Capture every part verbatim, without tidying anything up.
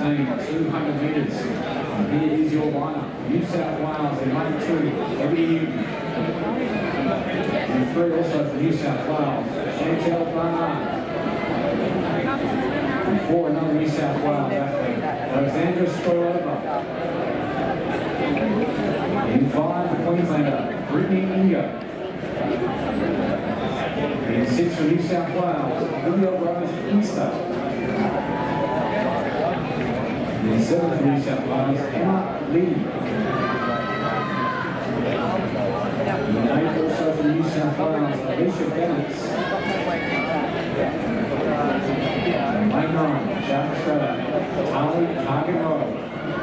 fifteen, two hundred metres. And here is your lineup. New South Wales in lane two, Eddie Newton. And three also for New South Wales, Chantel Barnard. And four another New South Wales athlete, Alexandra Sporova. In five, the Queenslander, Brittany Inga. In six for New South Wales, Julio Rose Insta. In seven for New South Wales, Emma Lee. In eight also for New South Wales, Alicia Bennett. In lane nine, Jack Strata, Tali Hagenroll.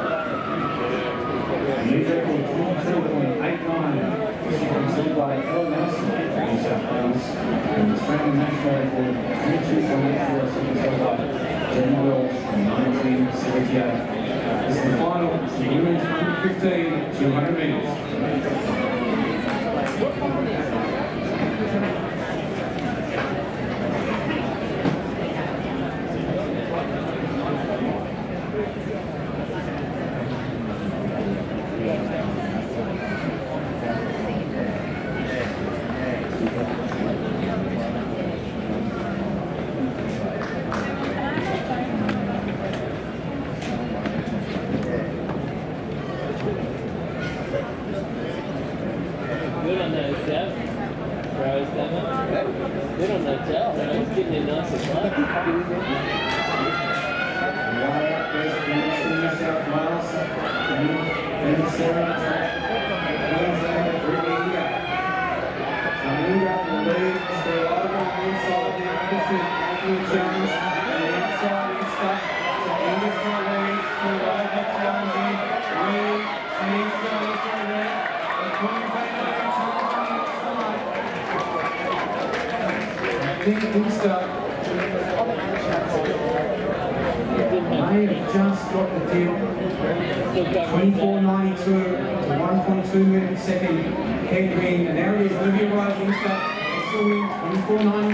New record twenty-two point eight nine. Completed by Ellen Nelson of New South Wales. And the Australian national record twenty-two point eight four seconds by Jen Wells from nineteen seventy-eight. This is the final of the women's under fifteen two hundred metres. Good on that, Steph. Rose, good on that, Jeff. He's getting it nice and flat. Right up there's the New South Wales. And Sarah, Queensland, Brittany Inga. Tamuga in the lead. Sporova on the inside of the opposition. Making a challenge. And the outside is stuck. So Inga's got the lead. Sporova challenging. Lee and Inga also there. And Queensland I think Insta may have just got the tip. twenty-four ninety-two to one point two minutes second. Head win. And now it is Olivia Rose Insta. Still win twenty-four ninety-two.